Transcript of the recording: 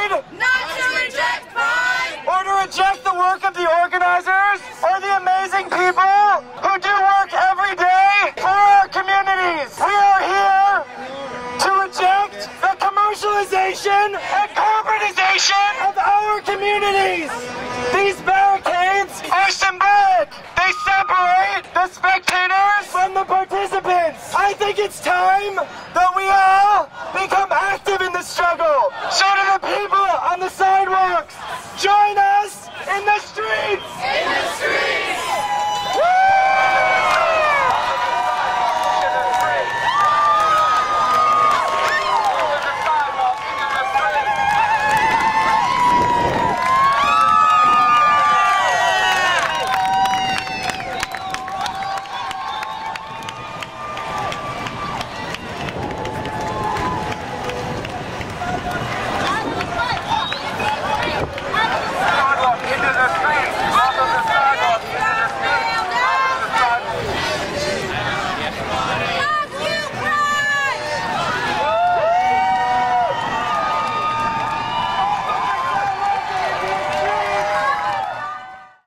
Pride? Not to reject Pride! Or to reject the work of the organizers or the amazing people who do work every day for our communities. We are here to reject the commercialization and corporatization of our communities. These barricades are symbolic. They separate the spectators from the participants. I think it's time that we all become active in the struggle. So to the people on the sidewalks, join us in the streets.